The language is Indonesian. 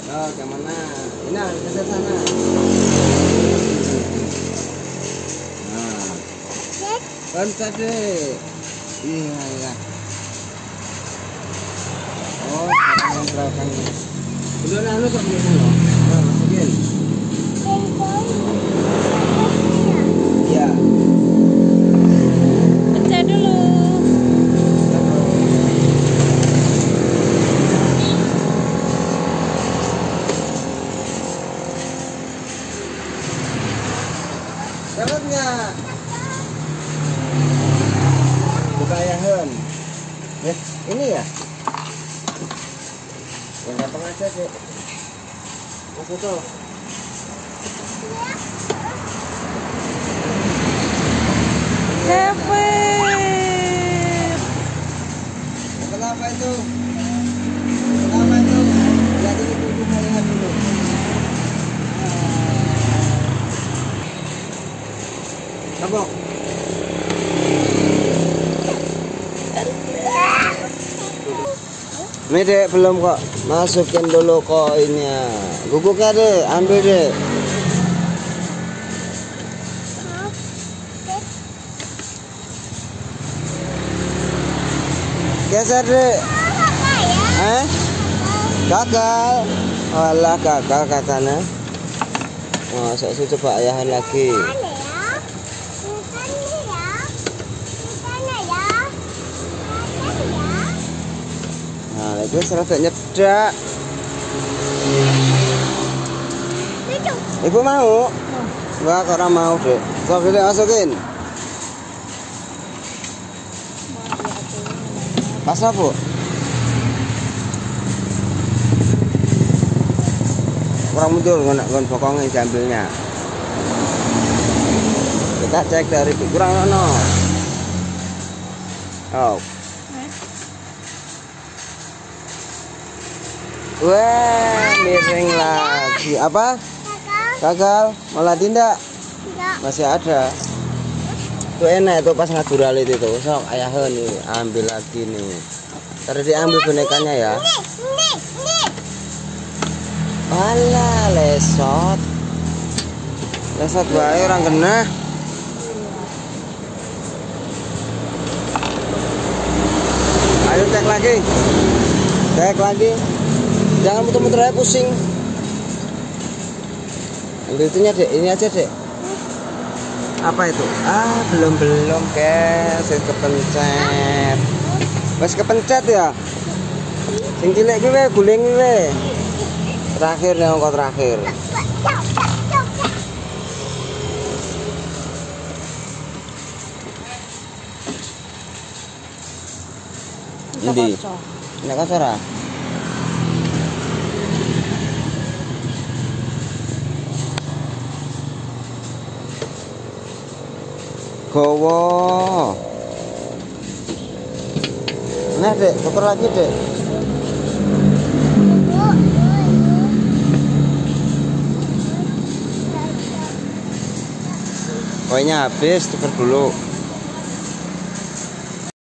Oh, ke mana? Ini ke sana. Nah. Pencet deh. Iya, iya. Oh, sekarang belakang. Udah anu kok di sana. Nah, masukin. Iya. Pencet dulu. Syaratnya buka ayahan. Ini ya. Yang gampang aja sih. Masuk tuh. Kevin. Kenapa itu? Kenapa itu? Lihat ini dulu, lihat dulu. Tabok. Ini dek belum kok, masukin dulu koinnya. Guguknya deh, ambil deh. Geser deh. Gagal. Walah gagal katanya. Oh, saya coba ayahan lagi. Nah, itu serata nyedak. Ibu mau? Enggak, kok orang mau deh. Kok gede masukin. Pas apa? Kurang muncul ngon bokongnya diambilnya. Kita cek dari kurang no. Oh. Wah, miring lagi. Apa? Gagal. Malah tidak. Masih ada. Itu enak itu pas natural itu tuh. Sok ayahan nih, ambil lagi nih. Tadi diambil bonekanya ya. Alah, lesot. Lesot bae orang kena. Ayo cek lagi. Cek lagi. Jangan muter-muter aja, pusing. Ambil itunya dek, ini aja dek. Apa itu? Ah, belum guys, saya kepencet. Mas kepencet ya. Sing cilik gue guling gue. Terakhir nih ongkot terakhir. Ini. Ini kocor ah. Gowo. Nah dek, tuker lagi dek. Koinnya habis, tuker dulu.